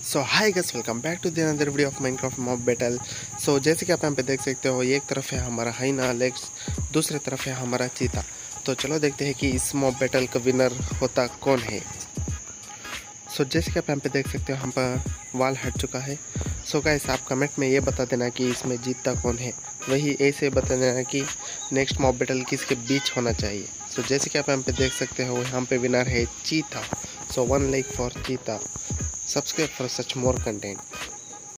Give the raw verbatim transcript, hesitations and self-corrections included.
So hi guys, welcome back to the another video of Minecraft mob battle. So जैसे कि आप यहाँ पे देख सकते हो, एक तरफ है हमारा हाइना लेग्स, दूसरी तरफ है हमारा चीता। तो चलो देखते हैं कि इस मॉब बैटल का विनर होता कौन है। सो जैसे कि आप यहाँ पे देख सकते हो, हम पर वाल हट चुका है। सो गाइस, आप कमेंट में ये बता देना कि इसमें जीतता कौन है। वही ऐसे बता देना कि नेक्स्ट मॉब बैटल किसके बीच होना चाहिए। सो जैसे कि आप यहाँ पे देख सकते हो, यहाँ पे विनर है चीता। सो वन लाइक फॉर चीता। Subscribe for such more content.